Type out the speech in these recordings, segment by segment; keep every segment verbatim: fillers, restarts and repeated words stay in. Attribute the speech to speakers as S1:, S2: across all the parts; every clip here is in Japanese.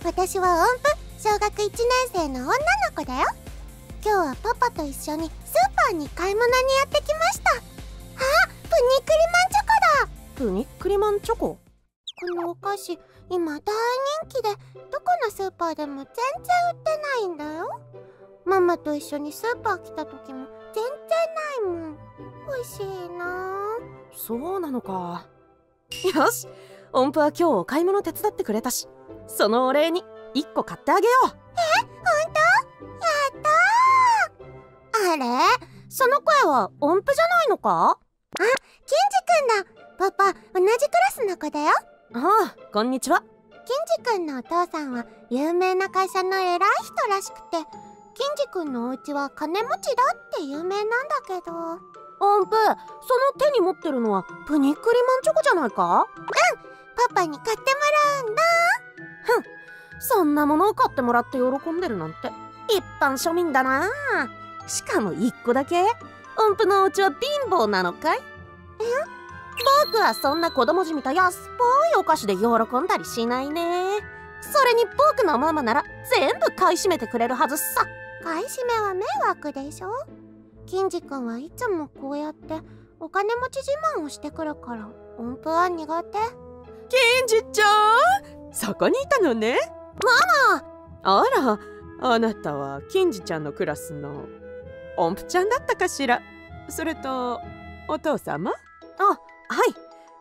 S1: 私は音符小学いちねんせいの女の子だよ。今日はパパと一緒にスーパーに買い物にやってきました。あ、プニクリマンチョコだ。
S2: プニクリマンチョコ？
S1: このお菓子今大人気で、どこのスーパーでも全然売ってないんだよ。ママと一緒にスーパー来た時も全然ないもん。美味しいな。
S2: そうなのか。よし、音符は今日お買い物手伝ってくれたし、そのお礼にいっこ買ってあげよう。
S1: え、ほんと？やったー。あれ？
S2: その声は音符じゃないのか？
S1: あ、ケンジくんだ。パパ、同じクラスの子だよ。
S2: ああ、こんにちは。
S1: ケンジくんのお父さんは有名な会社の偉い人らしくて、ケンジくんのお家は金持ちだって有名なんだけど。
S2: 音符、その手に持ってるのはプニクリマンチョコじゃないか？
S1: うん、パパに買ってもらうんだ。
S2: ふん、そんなものを買ってもらって喜んでるなんて一般庶民だな。しかもいっこだけ？音符のお家は貧乏なのかい？
S1: え？
S2: 僕はそんな子供じみた安っぽいお菓子で喜んだりしないね。それに僕のママなら全部買い占めてくれるはずさ。
S1: 買い占めは迷惑でしょ。ケンジ君はいつもこうやってお金持ち自慢をしてくるから音符は苦手。
S3: ケンジちゃん、そこにいたのね。
S2: ママ！
S3: あら、あなたはケンジちゃんのクラスの音符ちゃんだったかしら。それとお父様？
S2: あ、はい、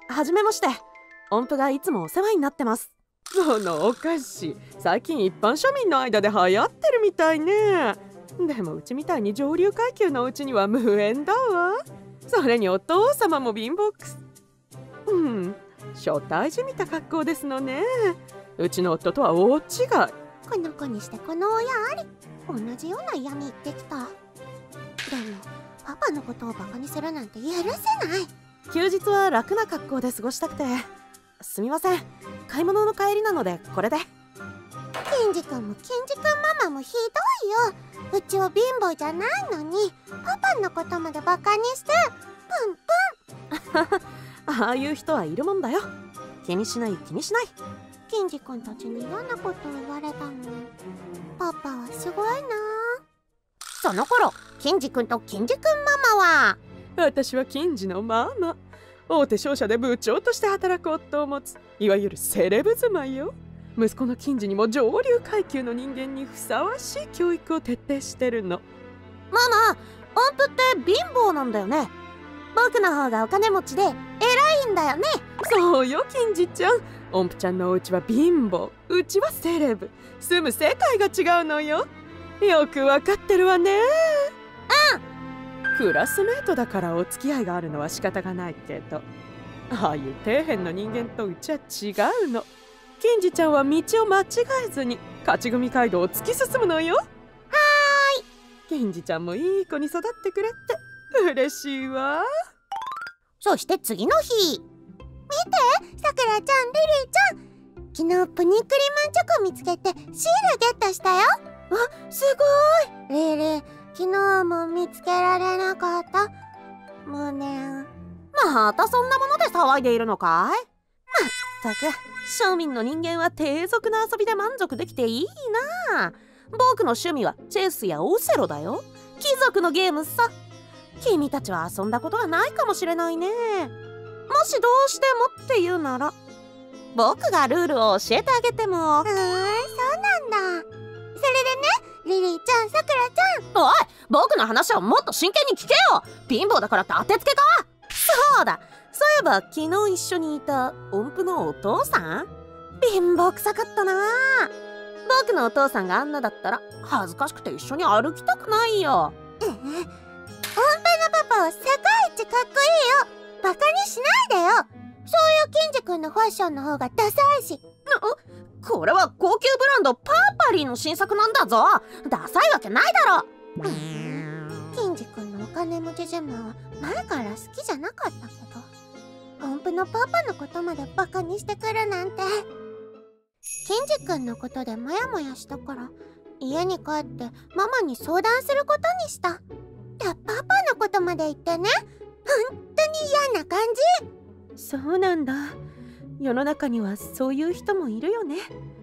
S2: はじめまして。音符がいつもお世話になってます。
S3: このお菓子、最近一般庶民の間で流行ってるみたいね。でもうちみたいに上流階級のうちには無縁だわ。それにお父様も貧乏くす。うん、初対じみた格好ですのね。うちの夫とは大違い。
S1: この子にしてこの親あり。同じような嫌に言ってきた。でもパパのことをバカにするなんて許せない。
S2: 休日は楽な格好で過ごしたくて。すみません、買い物の帰りなのでこれで。
S1: ケンジ君もケンジ君ママもひどいよ。うちは貧乏じゃないのにパパのことまでバカにしてプンプ
S2: ンああいう人はいるもんだよ。気にしない気にしない。
S1: ケンジ君たちに嫌なこと言われたの。パパはすごいな。
S2: その頃ケンジ君とケンジ君ママは、
S3: 私はケンジのママ。大手商社で部長として働く夫を持つ、いわゆるセレブ妻よ。息子のケンジにも上流階級の人間にふさわしい教育を徹底してるの。
S2: ママ、音符って貧乏なんだよね。僕の方がお金持ちで偉いんだよね。
S3: そうよ、ケンジちゃん。音符ちゃんのお家は貧乏、うちはセレブ。住む世界が違うのよ。よくわかってるわね。
S2: うん。
S3: クラスメートだからお付き合いがあるのは仕方がないけど、ああいう底辺の人間とうちは違うの。ケンジちゃんは道を間違えずに勝ち組街道を突き進むのよ。はーい。ケンジちゃんもいい子に育ってくれて嬉しいわ。
S2: そして次の日、
S1: 見て、さくらちゃん、リリーちゃん、昨日プニクリマンチョコ見つけてシールゲットしたよ。
S2: あ、す
S1: ごい。リリー、昨日も見つけられなかった。無念。
S2: またそんなもので騒いでいるのかい？まったく、庶民の人間は低俗な遊びで満足できていいな。僕の趣味はチェスやオセロだよ。貴族のゲームさ。君たちは遊んだことがないかもしれないね。もしどうしてもって言うなら、僕がルールを教えてあげても。
S1: うーん、そうなんだ。それでね、リリーちゃん、さくらちゃん。
S2: おい、僕の話はもっと真剣に聞けよ。貧乏だからって当てつけか？そうだ、そういえば昨日一緒にいた音符のお父さん、貧乏くさかったな。僕のお父さんがあんなだったら恥ずかしくて一緒に歩きたくないよ。
S1: ええ、音符のパパは世界一かっこいいよ。バカにしないでよ。そういうケンジ君のファッションの方がダサいし。
S2: これは高級ブランドパーパリーの新作なんだぞ。ダサいわけないだろ。
S1: ケンジ君のお金持ち自慢は前から好きじゃなかったけど、音符のパパのことまでバカにしてくるなんて。ケンジ君のことでモヤモヤしたから家に帰ってママに相談することにした。で、パパのことまで言ってね、本当に嫌な感じ。
S3: そうなんだ。世の中にはそういう人もいるよね。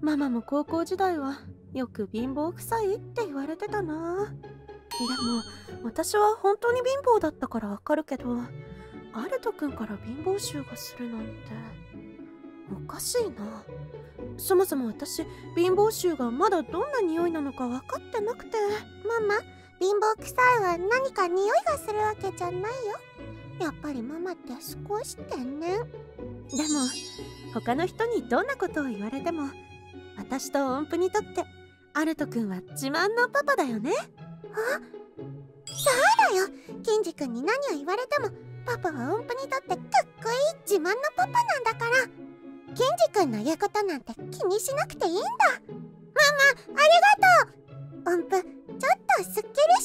S2: ママも高校時代はよく貧乏くさいって言われてたな。でも私は本当に貧乏だったからわかるけど、アルト君から貧乏臭がするなんておかしいな。そもそも私貧乏臭がまだどんな匂いなのか分かってなくて。
S1: ママ、貧乏くさいは何か匂いがするわけじゃないよ。やっぱりママって少し天然。
S2: でも他の人にどんなことを言われても、私と音符にとってアルト君は自慢のパパだよね。
S1: あ、そうだよ。ケンジ君に何を言われてもパパは音符にとってかっこいい自慢のパパなんだから、ケンジ君の言うことなんて気にしなくていいんだ。ママ、ありがとう。音符、ちょっとすっきりした。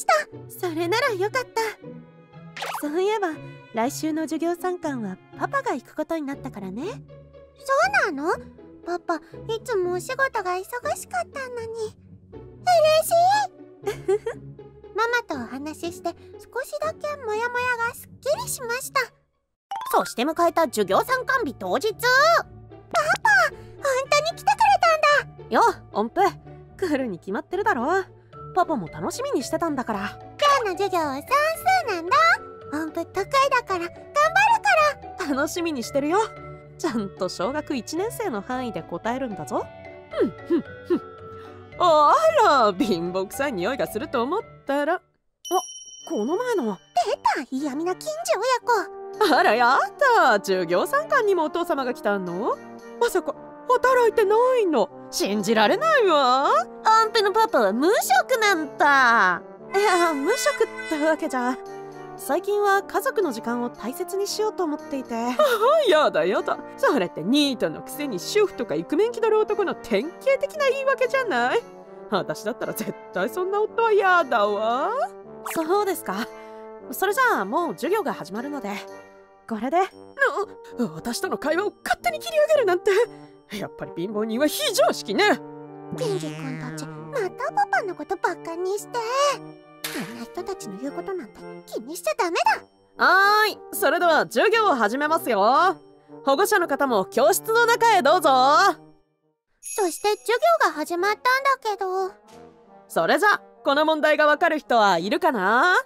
S2: それならよかった。そういえば来週の授業参観はパパが行くことになったからね。
S1: そうなの？パパ、いつもお仕事が忙しかったのに。嬉しい。ママとお話しして少しだけモヤモヤがすっきりしました。
S2: そして迎えた授業参観日当日。
S1: パパ、本当に来てくれたんだ。
S2: よ、音符、来るに決まってるだろ。パパも楽しみにしてたんだから。
S1: 今日の授業は算数なんだ。音符得意だから頑張るから。
S2: 楽しみにしてるよ。ちゃんと小学いちねん生の範囲で答えるんだぞ。ふんふんふん。あら、貧乏くさい匂いがすると思ったら、あ、この前の。
S1: 出た、嫌味な近所親子。
S3: あらやだ、授業参観にもお父様が来たの？まさか働いてないの？信じられないわ。
S2: 音符のパパは無職なんだ。いや、無職ってわけじゃ。最近は家族の時間を大切にしようと思っていて。
S3: やだやだ、それってニートのくせに主婦とかイクメン気取る男の典型的な言い訳じゃない？私だったら絶対そんな夫は嫌だわ。
S2: そうですか。それじゃあもう授業が始まるのでこれで。
S3: 私との会話を勝手に切り上げるなんて、やっぱり貧乏人は非常識ね。
S1: ケンジ君たちまたパパのことバカにして。そんな人たちの言うことなんて気にしちゃダメだ。
S2: はーい、それでは授業を始めますよ。保護者の方も教室の中へどうぞ。
S1: そして授業が始まったんだけど。
S2: それじゃこの問題がわかる人はいるかな？はい、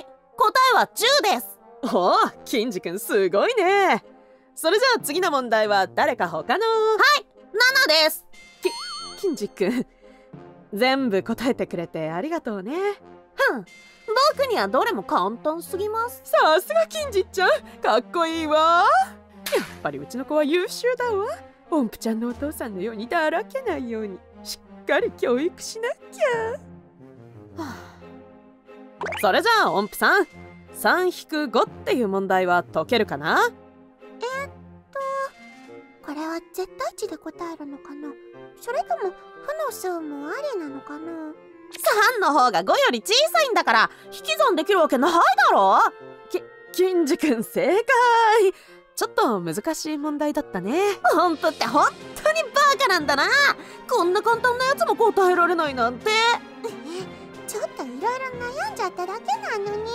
S2: 答えはじゅうです。
S3: おお、キンジ君すごいね。それじゃあ次の問題は誰か他の。
S2: はい、ななです。
S3: き、キンジ君全部答えてくれてありがとうね。
S2: ふん、僕にはどれも簡単すぎます。
S3: さすがキンジちゃん、かっこいいわ。やっぱりうちの子は優秀だわ。音符ちゃんのお父さんのようにだらけないようにしっかり教育しなきゃ。はあ、
S2: それじゃあ音符さん、さんひくごっていう問題は解けるかな？
S1: えっとこれは絶対値で答えるのかな、それとも負の数もありなのかな。
S2: さんの方がごより小さいんだから引き算できるわけないだろ。
S3: き、キンジ君正解。ちょっと難しい問題だったね。
S2: 音符って本当にバカなんだな。こんな簡単なやつも答えられないなんて。
S1: ちょっといろいろ悩んじゃっただけなのに。なんと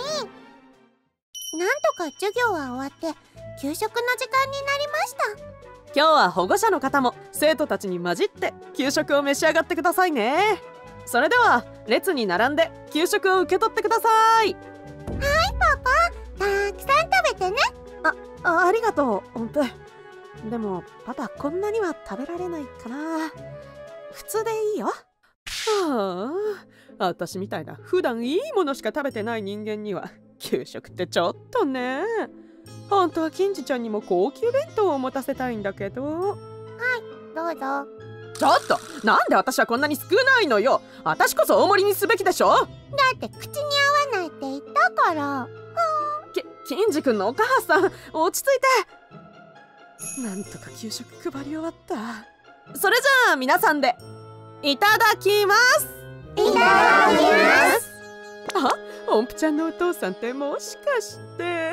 S1: か授業は終わって給食の時間になりました。
S3: 今日は保護者の方も生徒たちに混じって給食を召し上がってくださいね。それでは列に並んで給食を受け取ってください。
S1: はいパパ、たくさん食べてね。
S2: あ、ありがとう音符。でもパパこんなには食べられないかな。普通でいいよ。
S3: はあ、私みたいな普段いいものしか食べてない人間には給食ってちょっとね。本当はキンジちゃんにも高級弁当を持たせたいんだけど。
S1: はい、どうぞ。
S3: ちょっと、なんで私はこんなに少ないのよ。私こそ大盛りにすべきでしょ。だ
S1: って口に合わないって言ったから。
S3: き、キンジ君のお母さん落ち着いて。なんとか給食配り終わった。それじゃあ皆さんでいただきます。
S1: いただきます。
S3: あ、音符ちゃんのお父さんってもしかして。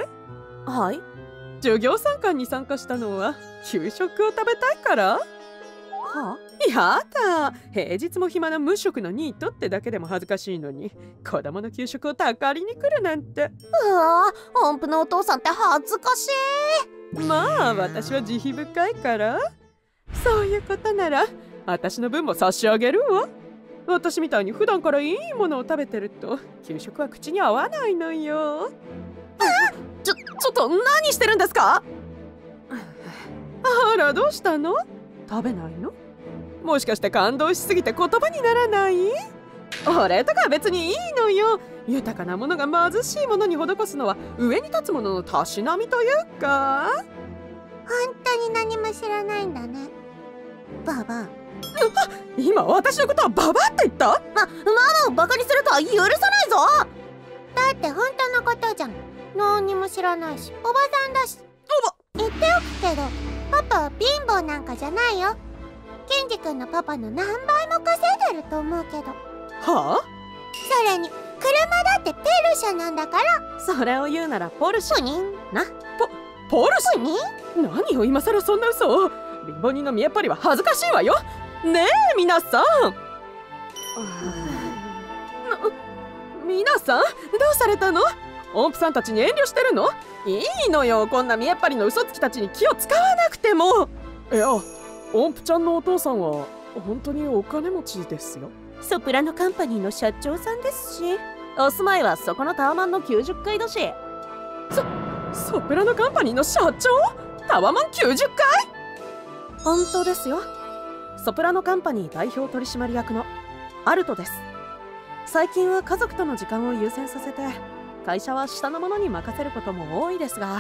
S2: はい、
S3: 授業参観に参加したのは給食を食べたいから？
S2: はあ、
S3: やだ、平日も暇な無職のニートってだけでも恥ずかしいのに子供の給食をたかりに来るなんて。
S2: うわー、音符のお父さんって恥ずかしい。
S3: まあ私は慈悲深いから。そういうことなら私の分も差し上げるわ。私みたいに普段からいいものを食べてると給食は口に合わないのよ。
S2: ちょちょっと何してるんですか？
S3: あら、どうしたの？食べないの？もしかして感動しすぎて言葉にならない？お礼とかは別にいいのよ。豊かなものが貧しいものに施すのは上に立つもののたしなみというか。
S1: 本当に何も知らないんだね、ババア。
S3: 今私のことはババアって言った？
S2: ま、ママをバカにするとは許さないぞ。
S1: だって本当のことじゃん。何にも知らないしおばさんだし。言っておくけどパパは貧乏なんかじゃないよ。ケンジ君のパパの何倍も稼いでると思うけど。
S3: はあ？
S1: それに車だってペルシャなんだから。
S3: それを言うならポルシェ。
S1: プニン
S3: なポポルシ
S1: プニン
S3: ェ？何よ今更そんな嘘を。貧乏人の見えっ張りは恥ずかしいわよ。ねえ皆さん。皆さんどうされたの？音符さんたちに遠慮してるの？いいのよ、こんな見えっ張りの嘘つきたちに気を使わなくても。いや、音符ちゃんのお父さんは本当にお金持ちですよ。
S2: ソプラノカンパニーの社長さんですし、お住まいはそこのタワマンのきゅうじゅっかいだし。
S3: そソプラノカンパニーの社長？タワマンきゅうじゅっかい？
S2: 本当ですよ。ソプラノカンパニー代表取締役のアルトです。最近は家族との時間を優先させて会社は下の者に任せることも多いですが。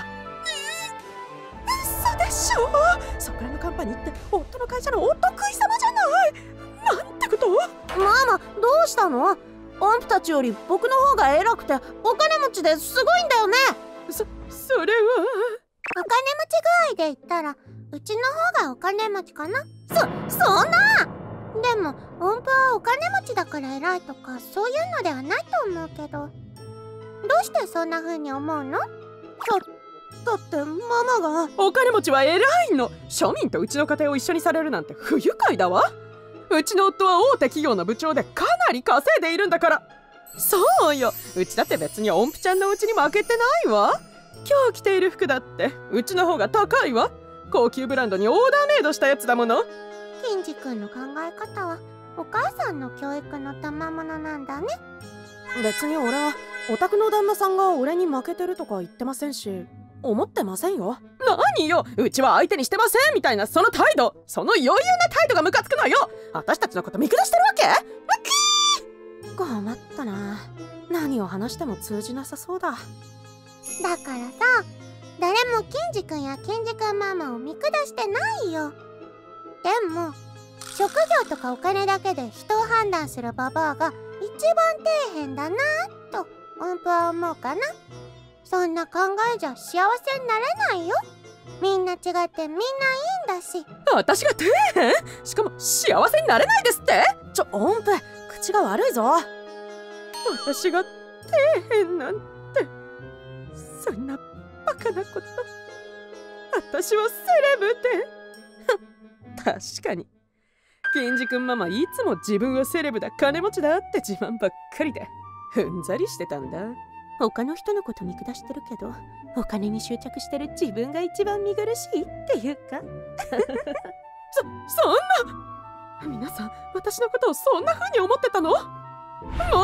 S3: 嘘でしょ？ソプラノカンパニーって夫の会社のお得意様じゃない。なんてこと？
S2: ママ、どうしたの？音符たちより僕の方が偉くてお金持ちですごいんだよね。
S3: そ、それは
S1: お金持ち具合で言ったらうちの方がお金持ちかな。
S2: そ、そんな！
S1: でも音符はお金持ちだから偉いとかそういうのではないと思うけど、どうしてそんな風に思うの？
S2: だ、だってママが。
S3: お金持ちは偉いの。庶民とうちの家庭を一緒にされるなんて不愉快だわ。うちの夫は大手企業の部長でかなり稼いでいるんだから。そうよ、うちだって別に音符ちゃんのうちに負けてないわ。今日着ている服だってうちの方が高いわ。高級ブランドにオーダーメイドしたやつだもの。
S1: ケンジ君の考え方はお母さんの教育の賜物なんだね。
S2: 別に俺はお宅の旦那さんが俺に負けてるとか言ってませんし、思ってませんよ。
S3: 何よ、うちは相手にしてませんみたいなその態度、その余裕な態度がムカつくのよ。私たちのこと見下してるわけ？ムキー！
S2: 困ったな。何を話しても通じなさそうだ。
S1: だからさ、誰もケンジ君やケンジ君ママを見下してないよ。でも職業とかお金だけで人を判断するババアが一番底辺だなと音符は思うかな。そんな考えじゃ幸せになれないよ。みんな違ってみんないいんだし。
S3: 私が底辺？しかも幸せになれないですって？
S2: ちょ、音符、口が悪いぞ。
S3: 私が底辺なんて、そんなバカなこと。私はセレブで。確かにケンジ君ママいつも自分はセレブだ金持ちだって自慢ばっかりでうんざりしてたんだ。
S2: 他の人のこと見下してるけどお金に執着してる自分が一番見苦しいっていうか
S3: そ、そんな皆さん私のことをそんな風に思ってたの？もういやー！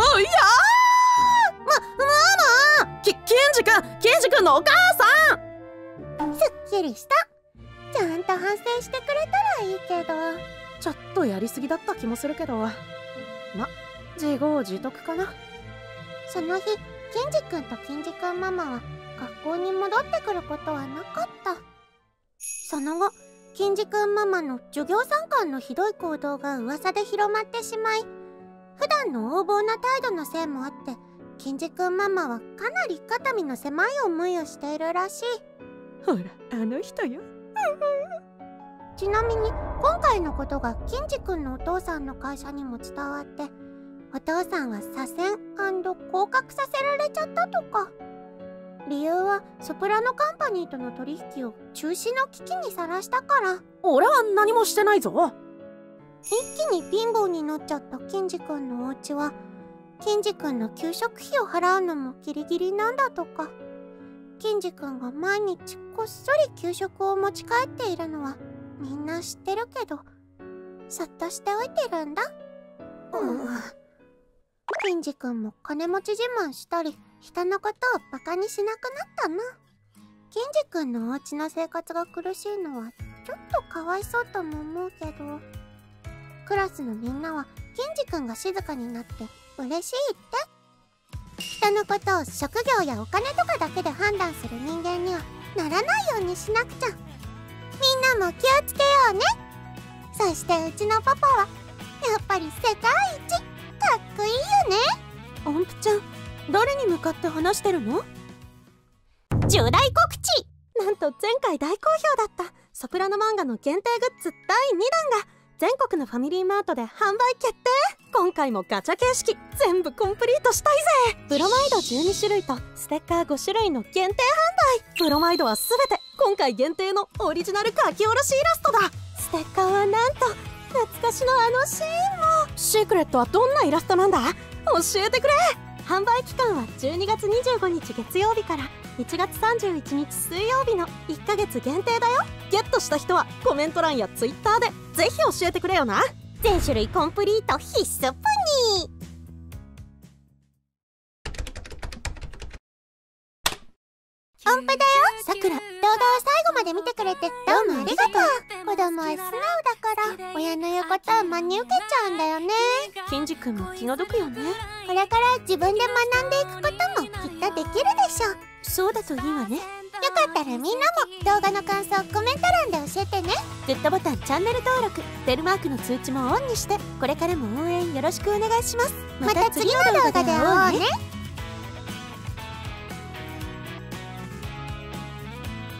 S2: ま、ママ！き、ケンジ君、ケンジ君のお母さん！
S1: すっきりした。ちゃんと反省してくれたらいいけど。
S2: ちょっとやりすぎだった気もするけど、ま、自業自得かな。
S1: その日、ケンジ君とケンジ君ママは学校に戻ってくることはなかった。その後、ケンジ君ママの授業参観のひどい行動が噂で広まってしまい、普段の横暴な態度のせいもあって、ケンジ君ママはかなり肩身の狭い思いをしているらしい。
S3: ほら、あの人よ。
S1: ちなみに今回のことがケンジ君のお父さんの会社にも伝わって、お父さんは左遷&降格させられちゃったとか。理由はソプラノカンパニーとの取引を中止の危機にさらしたから。
S2: 俺は何もしてないぞ。
S1: 一気に貧乏になっちゃったケンジ君のお家は、ケンジ君の給食費を払うのもギリギリなんだとか。ケンジ君が毎日こっそり給食を持ち帰っているのはみんな知ってるけど、 そっとしておいてるんだ。うん。ケンジ君も金持ち自慢したり人のことをバカにしなくなったな。ケンジ君のお家の生活が苦しいのはちょっとかわいそうとも思うけど、クラスのみんなはケンジ君が静かになって嬉しいって。人のことを職業やお金とかだけで判断する人間にはならないようにしなくちゃ。みんなも気をつけようね。そしてうちのパパはやっぱり世界一かっこいいよね。
S2: 音符ちゃん、誰に向かって話してるの？
S1: 重大告知！
S2: なんと前回大好評だったソプラノ漫画の限定グッズだいにだんが全国のファミリーマートで販売決定。今回もガチャ形式全部コンプリートしたいぜ。ブロマイドじゅうにしゅるいとステッカーごしゅるいの限定販売。ブロマイドはすべて今回限定のオリジナル書き下ろしイラストだ。ステッカーはなんと懐かしのあのシーンも。シークレットはどんなイラストなんだ？教えてくれ。販売期間はじゅうにがつにじゅうごにち月曜日からいちがつさんじゅういちにち水曜日のいっかげつ限定だよ。ゲットした人はコメント欄やツイッターでぜひ教えてくれよな。
S1: 全種類コンプリート必須プニー。音符だよ、さくら。動画を最後まで見てくれてどうもありがとう。子供は素直だから親の言うことは真に受けちゃうんだよね。
S2: ケンジ君も気の毒よね。
S1: これから自分で学んでいくこともきっとできるでしょう。
S2: そうだといいわね。
S1: よかったらみんなも動画の感想をコメント欄で教えてね。
S2: グッドボタン、チャンネル登録、ベルマークの通知もオンにしてこれからも応援よろしくお願いします。
S1: また次の動画で会おうね。